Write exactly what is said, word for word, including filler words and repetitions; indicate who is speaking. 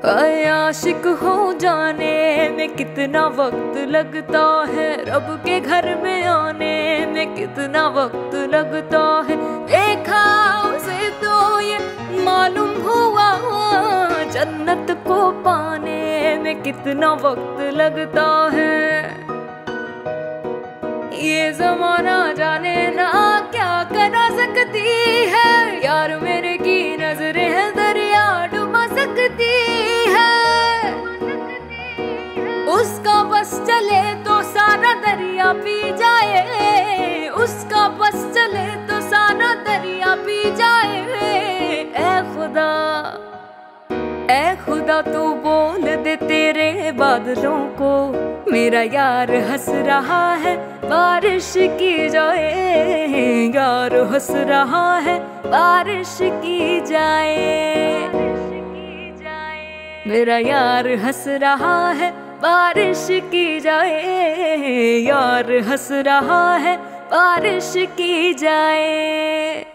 Speaker 1: आशिक हो जाने में कितना वक्त लगता है, रब के घर में आने में कितना वक्त लगता है। देखा उसे तो ये मालूम हुआ जन्नत को पाने में कितना वक्त लगता है। ये जमाना जाने ना क्या करा सकती है, यार मेरे की नजरें है दरिया डुबा सकती है। उसका बस चले तो सारा दरिया पी जाए, उसका बस चले तो सारा दरिया पी जाए। ऐ खुदा ऐ खुदा तू बोल दे तेरे बादलों को, मेरा यार हंस रहा है बारिश की जाए। यार हंस रहा है बारिश की जाए, मेरा यार हंस रहा है बारिश की जाए। यार हंस रहा है बारिश की जाए।